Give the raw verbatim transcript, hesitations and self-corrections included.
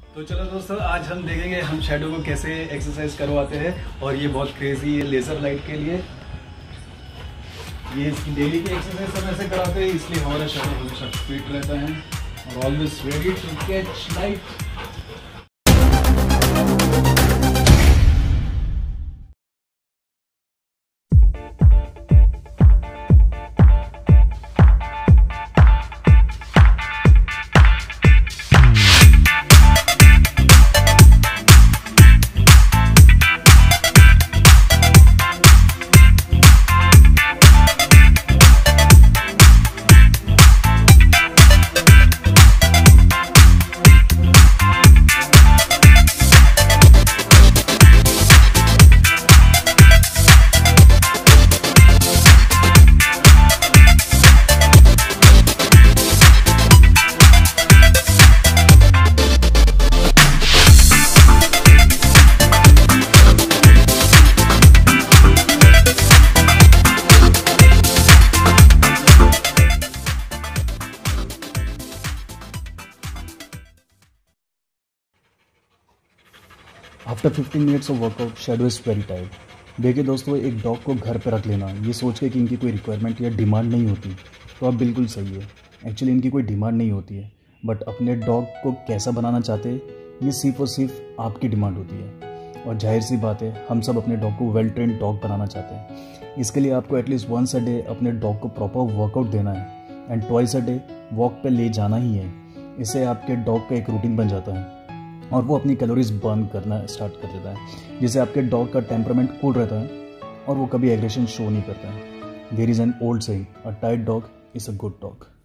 तो चलो दोस्तों, आज हम देखेंगे हम शैडो को कैसे एक्सरसाइज करवाते हैं। और ये बहुत क्रेजी है लेज़र लाइट के लिए। ये इसकी डेली की एक्सरसाइज हम ऐसे कराते हैं, इसलिए हमारा शैडो हमेशा फिट रहता है और always ready to catch light. After fifteen minutes of workout shadow is very tired. देखिए दोस्तों, एक डॉग को घर पर रख लेना ये सोच के कि इनकी कोई रिक्वायरमेंट या डिमांड नहीं होती, तो आप बिल्कुल सही है। एक्चुअली इनकी कोई डिमांड नहीं होती है, बट अपने डॉग को कैसा बनाना चाहते हैं ये सिर्फ और सिर्फ आपकी डिमांड होती है। और जाहिर सी बात है, हम सब अपने डॉग को वेल ट्रेंड डॉग बनाना चाहते हैं। इसके लिए आपको एटलीस्ट वंस अ डे अपने डॉग को प्रॉपर वर्कआउट देना है and twice a day walk पे ले जाना ही है। इससे आपके डॉग का एक रूटीन बन जाता है और वो अपनी कैलोरीज बर्न करना स्टार्ट कर देता है, जिससे आपके डॉग का टेम्परामेंट कूल रहता है और वो कभी एग्रेशन शो नहीं करता है। There is an old saying, a tired dog is a good dog.